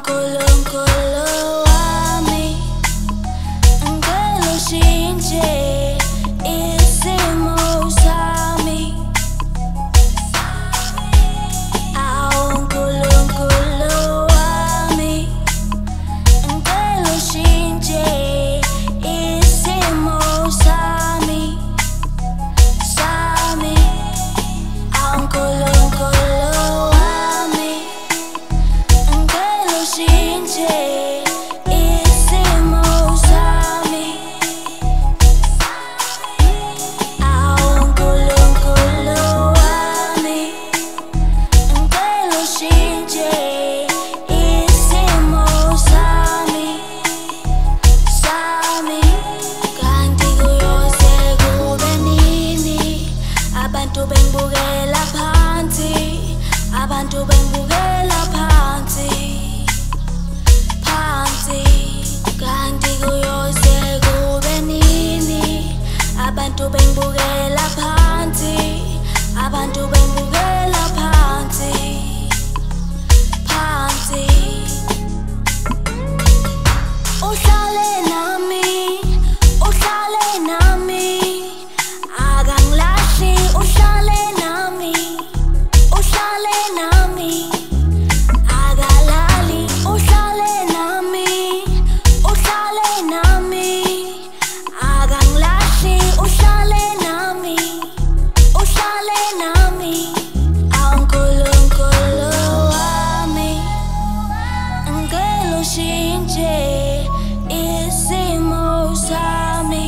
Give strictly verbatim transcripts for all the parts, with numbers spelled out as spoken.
uNkulunkulu wami, ngicela ushintshe isimo sami. uNkulunkulu wami, ngicela ushintshe isimo sami, sami. uNkulunkulu wami, ngicela ushintshe isimo sami. uNkulunkulu wami, ngicela ushintshe isimo sami, sami. Kanti kuyoze kube nini abantu bengibukela phansi, abantu bengibukela phansi, phansi. Kanti kuyoze kube nini abantu bengibukela phansi, abantu bengibukela phansi, phansi. Uhlale nami, uhlale nami, akangilahli, uhlale nami, uhlale nami, akalali, uhlale nami, uhlale nami, akangilahli, uhlale nami, uhlale nami. uNkulunkulu wami, ngicela ushintshe isimo sami.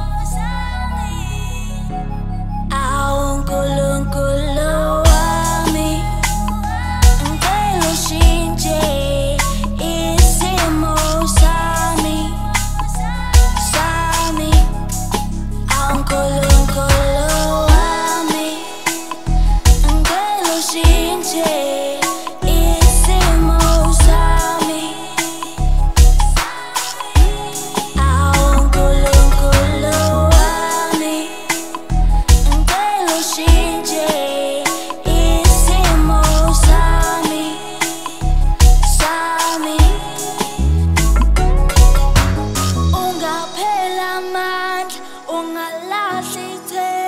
uNkulunkulu wami, ngicela ushintshe isimo sami, sami. uNkulunkulu wami, ngicela ushintshe isimo sami. uNkulunkulu wami, ngicela ushintshe isimo sami, sami. Ungaphela amandla, ungalahli ithemba.